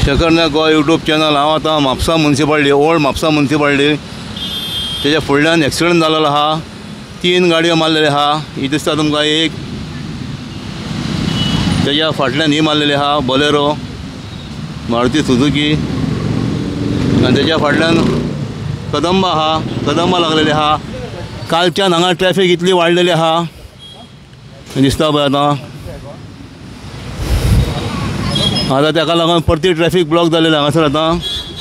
Shekhar Goa YouTube channel. हांव आतां Mapusa municipality old Mapusa municipality तेच्या फुडल्यान एक्सिडेंट जाल्लो आहा। 3 गाडयो मारलेले आहा। ही दिसता तुमकां एक, तेच्या फाटल्यान ही मारलेली आहा बोलेरो मारुती सुझुकी, आनी तेच्या फाटल्यान कदंबा आहा, कदंबा लागलेली आहा। कालच्यान हांगा ट्रॅफिक इतली वाडलेली आहा दिसता पळय आतां ताका लागून परती ट्रॅफिक ब्लॉक जालेले हांगासर। आतां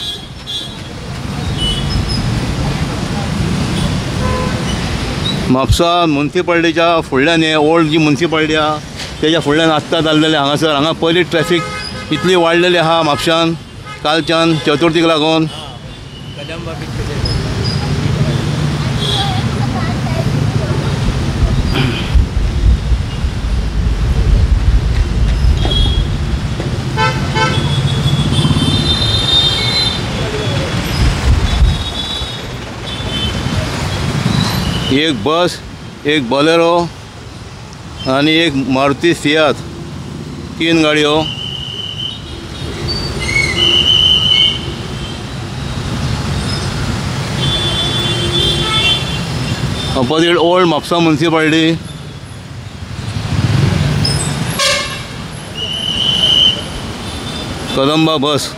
म्हापसा मुन्सिपालिटीच्या फुडल्यान हे ओल्ड जी मुन्सिपालिटी आहा तेच्या फुडल्यान आत्तां जाल्लेले हांगासर। हांगा पयली ट्रॅफिक इतली वाडलेली आहा म्हापशान कालच्यान चतुर्थीक लागून। एक बस, एक बोलेरो आणि एक मारुती सियात, 3 गाडयो। Opposite old Mapusa municipality. Kadamba bus.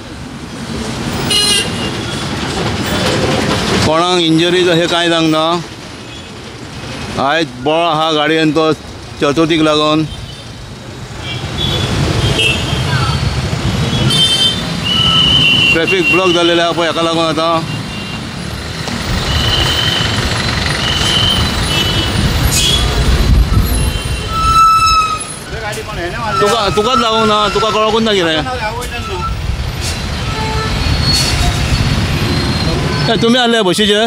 कोणाक इंजरीज अशें कांय जावंक ना। आयज बोळ आहा गाडयेन तो चतुर्थीक लागून। ट्रॅफिक ब्लॉक जाल्लेले आहा पळय हाका लागून। आतां तुकाच लागूंक ना, तुका कळकूच ना कितें। तुमी आसले बशीचेर?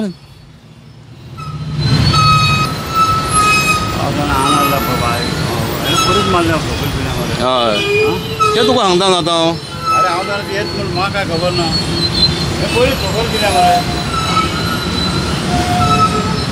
हय तें तुका सांगता न्हू आतां हांव। अरे हांव जाल्यार येत म्हूण म्हाका काय खबर ना। पयलीं खबर कित्याक मरे